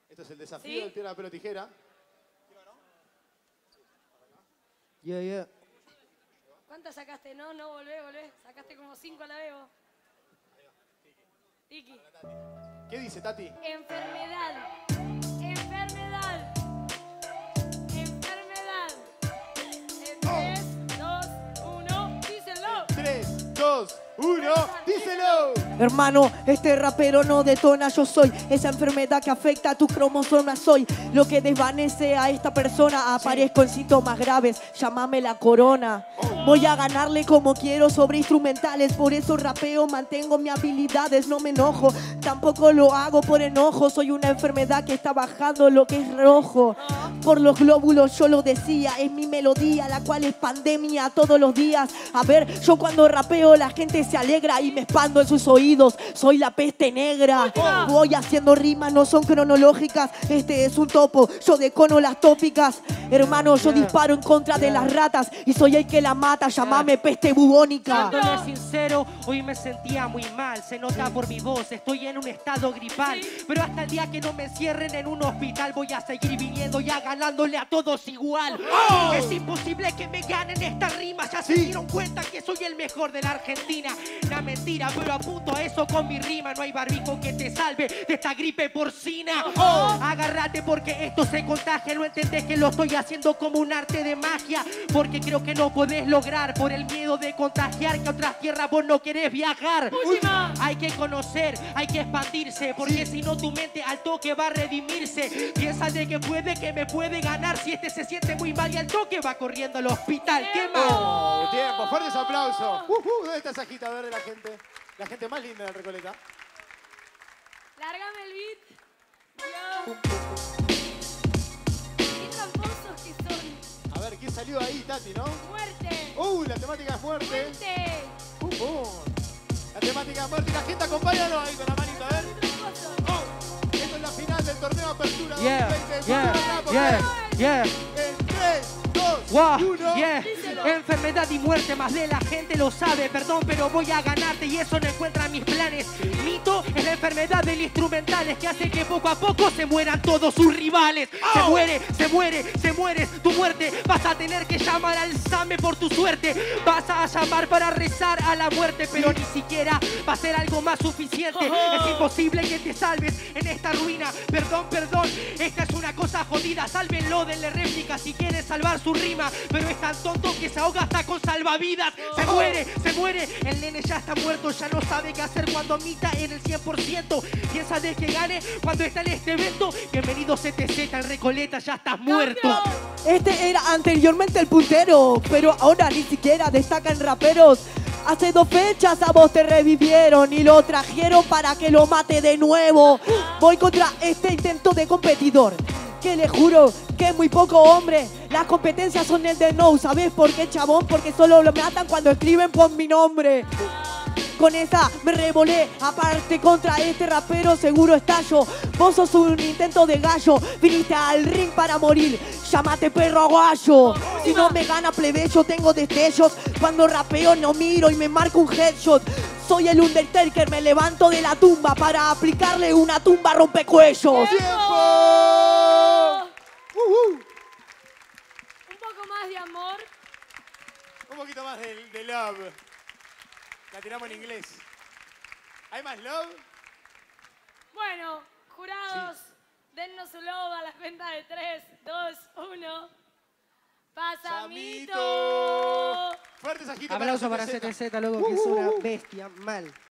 Esto es el desafío ¿Sí? del piedra, papel o tijera. Yeah. ¿Cuántas sacaste? No, volvé. Sacaste como 5 a la vez vos. Tiki. ¿Qué dice, Tati? Enfermedad. Enfermedad. Enfermedad. En 3, 2, 1, díselo. 3, 2, 1, díselo. Hermano, este rapero no detona, yo soy esa enfermedad que afecta a tus cromosomas, soy lo que desvanece a esta persona, aparezco en síntomas graves, llámame la corona. Voy a ganarle como quiero sobre instrumentales, por eso rapeo, mantengo mis habilidades, no me enojo, tampoco lo hago por enojo, soy una enfermedad que está bajando lo que es rojo. Por los glóbulos yo lo decía, es mi melodía, la cual es pandemia todos los días. A ver, yo cuando rapeo la gente se alegra y me expando en sus oídos, soy la peste negra. Voy haciendo rimas, no son cronológicas, este es un topo, yo decono las tópicas. Hermano, yo disparo en contra de las ratas y soy el que la mata, llamame peste bubónica. Siéndole sincero, hoy me sentía muy mal. Se nota por mi voz, estoy en un estado gripal. Pero hasta el día que no me encierren en un hospital voy a seguir viniendo ya ganándole a todos igual. Es imposible que me ganen estas rimas. Ya se dieron cuenta que soy el mejor de la Argentina. Una mentira, pero apunto a eso con mi rima. No hay barbijo que te salve de esta gripe porcina. Agárrate porque esto se contagia. No entendés que lo estoy haciendo como un arte de magia. Porque creo que no podés lograr por el miedo de contagiar que a otras tierras vos no querés viajar. Hay que conocer, hay que expandirse, porque si no tu mente al toque va a redimirse. Piensa de que me puede ganar si este se siente muy mal y al toque va corriendo al hospital. ¡Qué mal! Tiempo, fuertes aplausos. ¿Dónde está esa agitadora de la gente? La gente más linda de la Recoleta. Lárgame el beat. Qué tramposos que son. A ver, ¿quién salió ahí, Tati, no? Muerte. La temática es muerte. Muerte. La temática es muerte. Y la gente, acompáñalo ahí con la manito, a ver. Esto es la final del torneo Apertura 2020. En 3, 2, 1. Enfermedad y muerte, más de la gente lo sabe. Perdón, pero voy a ganarte y eso no encuentra mis planes. Mito es la enfermedad del instrumental, es que hace que poco a poco se mueran todos sus rivales. Se muere tu muerte. Vas a tener que llamar al SAME por tu suerte. Vas a llamar para rezar a la muerte, pero ni siquiera va a ser algo más suficiente. Es imposible que te salves en esta ruina. Perdón, esta es una cosa jodida. Sálvenlo, denle réplica si quieren salvar su rima. Pero es tan tonto que se ahoga hasta con salvavidas. Se muere. El nene ya está muerto, ya no sabe qué hacer cuando mita en el 100%. Piensa de que gane cuando está en este evento. Bienvenido CTZ, en Recoleta ya estás muerto. Este era anteriormente el puntero, pero ahora ni siquiera destacan raperos. Hace 2 fechas a vos te revivieron y lo trajeron para que lo mate de nuevo. Voy contra este intento de competidor, que le juro que es muy poco hombre. Las competencias son el de no, ¿sabes por qué, chabón? Porque solo lo matan cuando escriben por mi nombre. Con esa me revolé, aparte contra este rapero seguro estallo. Vos sos un intento de gallo, viniste al ring para morir, llámate perro aguayo. Si no me gana plebeyo tengo destellos, cuando rapeo no miro y me marco un headshot. Soy el Undertaker, me levanto de la tumba para aplicarle una tumba rompecuellos. ¡Tiempo! Un poco más de amor. Un poquito más de love. La tiramos en inglés. ¿Hay más love? Bueno, jurados, dennos su lobo a la cuenta de 3, 2, 1. ¡Pasamito! Fuertes agitos. Aplauso para CTZ, loco, que es una bestia mal.